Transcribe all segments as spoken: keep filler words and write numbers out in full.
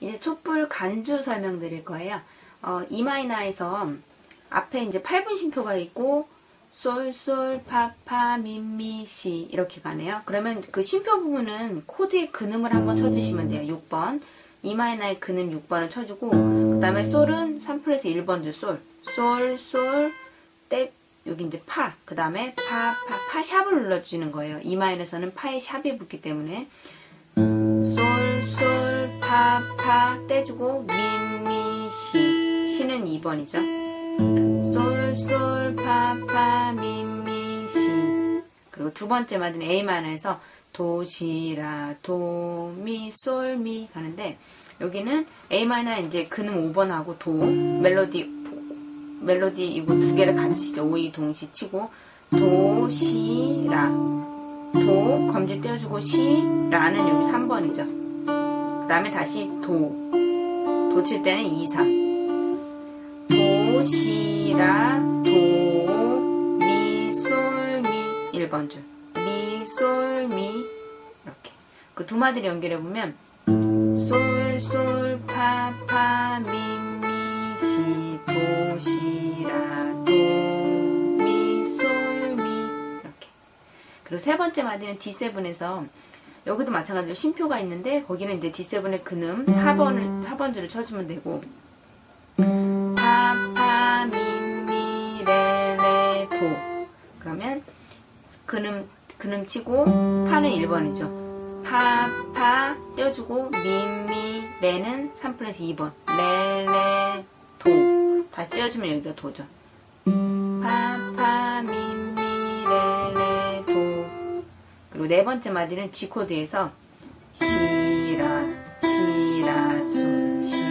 이제 촛불 간주 설명드릴 거예요. 어, 이 마이너에서 앞에 이제 팔 분 심표가 있고 솔솔 파파 미미 시 이렇게 가네요. 그러면 그 심표 부분은 코드의 근음을 한번 쳐주시면 돼요. 육 번 이 마이너의 근음 육 번을 쳐주고 그 다음에 솔은 삼 플러스 일 번 줄 솔, 솔, 솔, 떼 여기 이제 파, 그 다음에 파, 파, 파 샵을 눌러주시는 거예요. 이 마이너에서는 파에 샵이 붙기 때문에 솔, 솔, 파, 파 떼주고 미, 미, 시 시는 이 번이죠. 솔, 솔, 파, 파, 미, 미, 시 그리고 두 번째 마디는 A 마이너에서 도, 시, 라, 도, 미, 솔, 미 가는데 여기는 A 마이너 이제 근음 오 번하고 도, 멜로디 멜로디 이거 두 개를 같이 치죠. 오, 이 동시 치고 도, 시, 라 도, 검지 떼어주고 시, 라는 여기 삼 번이죠. 그 다음에 다시 도 도 칠 때는 이, 삼 도, 시, 라, 도, 미, 솔, 미 일 번 줄 미, 솔, 미 이렇게 그 두 마디를 연결해보면 솔, 솔, 파, 파, 미, 미, 시, 도, 시, 라, 도, 미, 솔, 미 이렇게 그리고 세 번째 마디는 디 세븐에서 여기도 마찬가지로 심표가 있는데 거기는 이제 디 세븐의 근음 사 번을 사 번 줄을 쳐주면 되고 파, 파, 미, 미, 레, 레, 도 그러면 근음 근음 치고 파는 일 번이죠. 파, 파 떼어주고 미, 미, 레는 삼 플러스 이 번 레, 레, 도 다시 떼어주면 여기가 도죠. 파, 파, 미, 미, 레, 레, 도 그리고 네 번째 마디는 G 코드에서 시, 라, 시, 라, 솔, 시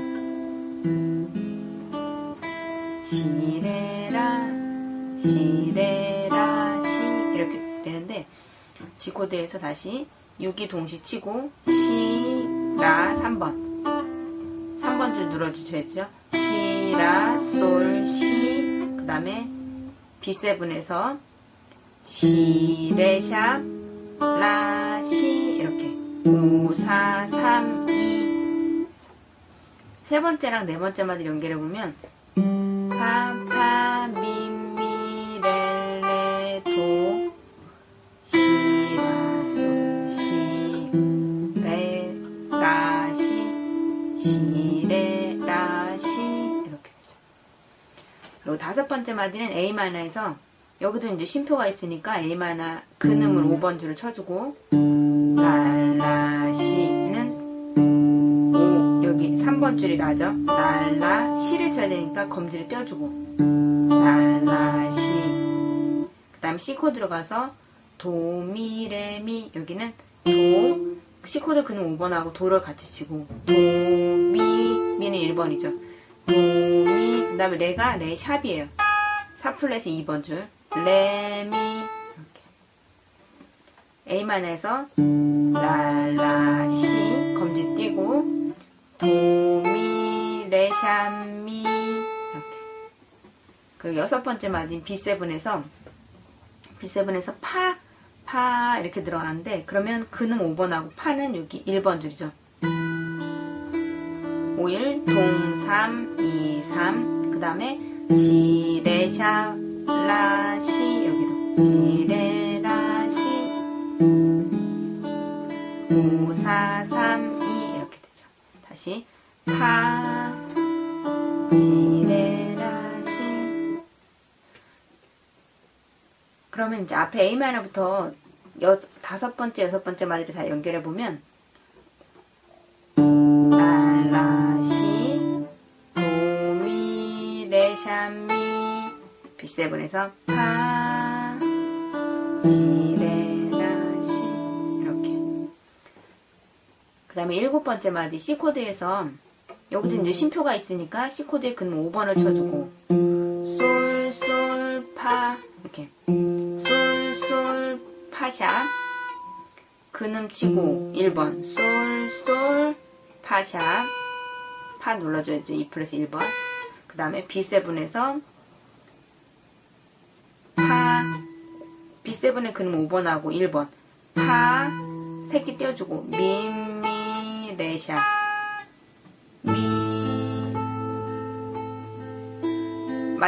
시, 레, 라, 시, 레, 라, 시 이렇게 되는데 G 코드에서 다시 육, 이 동시 치고 시, 라 삼 번 삼 번 줄 눌러주셔야죠. 시, 라, 솔, 시 그 다음에 비 세븐에서 시, 레, 샵, 라, 시 이렇게 오, 사, 삼, 이 세 번째랑 네 번째 마디 연결해보면 파, 파, 미, 미, 레, 레, 도 시, 라, 솔, 시, 레, 라, 시, 시, 레, 라, 시 이렇게 되죠. 그리고 다섯 번째 마디는 A 마이너에서 여기도 이제 심표가 있으니까 A 마이너 근음을 오 번 줄을 쳐주고 라, 라, 시는 오, 여기 삼 번 줄이 라죠. 라, 라, 시를 쳐야 되니까 검지를 떼어주고 라, 라, 시 그 다음 C 코드로 가서 도, 미, 레, 미 여기는 도 C 코드 근음 오 번하고 도를 같이 치고 도, 미, 미는 일 번이죠. 도, 미 그 다음에 레가 레 샵이에요. 사 플러스 이 번 줄 레, 미 이렇게 A 마이너에서 라, 라, 시 검지 띄고 도, 미, 레, 샵, 미 이렇게 그리고 여섯 번째 마디인 비 세븐에서 비 세븐에서 파, 파 이렇게 들어가는데 그러면 근음 오 번하고 파는 여기 일 번 줄이죠. 오, 일, 동, 삼, 이, 삼 그 다음에 시, 레, 샵, 라, 시 여기도 시, 레, 라, 시 오, 사, 삼, 이 이렇게 되죠. 다시 파, 시, 레, 라, 시 그러면 이제 앞에 A 마이너부터 여섯, 다섯 번째, 여섯 번째 마디를 다 연결해 보면 라, 라, 시, 도, 미, 레, 샵, 미 비 세븐에서 파, 시, 레, 라, 시 이렇게 그 다음에 일곱 번째 마디 C 코드에서 여기도 이제 심표가 있으니까 C 코드에 근음 오 번을 쳐주고 솔, 솔, 파 이렇게 솔, 솔, 파샵 근음 치고 일 번 솔, 솔, 파샵 파 눌러줘야지 이 플러스 일 번 그 다음에 비 세븐에서 파 비 세븐의 근음 오 번하고 일 번 파 새끼 띄워주고 미, 미, 레, 샵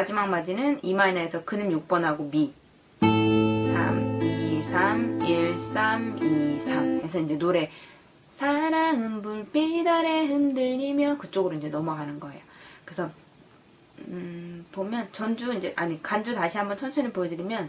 마지막 마디는 E 마이너에서 근음 육 번하고 미 삼, 이, 삼, 일, 삼, 이, 삼 해서 이제 노래 사랑은 불빛 아래 흔들리며 그쪽으로 이제 넘어가는 거예요. 그래서 음, 보면 전주 이제 아니 간주 다시 한번 천천히 보여드리면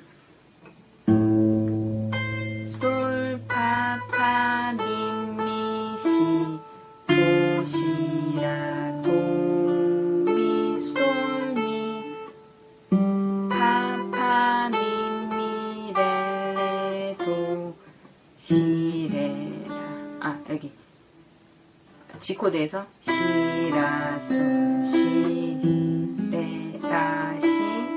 솔, 파, 파, 미, 미, 시, 도, 시, 라, 도, 미, 솔, 미, 파, 파, 미, 미, 레, 레, 도, 시, 레, 라. 아, 여기. G 코드에서 시, 라, 솔, 시, 레, 라, 시,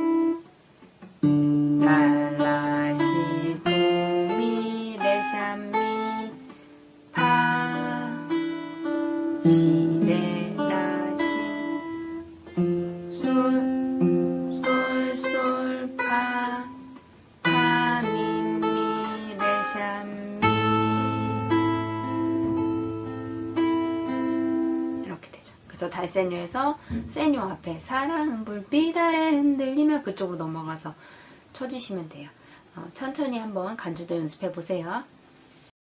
라, 라, 시, 도, 미, 레, 샤, 미, 파, 시, 레, 라, 시, 솔, 솔, 솔, 파, 파, 미, 미, 레, 샤, 미 이렇게 되죠. 그래서 달세뇨에서 세뇨 앞에 사랑은 불빛 아래 흔들리며 그쪽으로 넘어가서 쳐주시면 돼요. 어, 천천히 한번 간주도 연습해 보세요.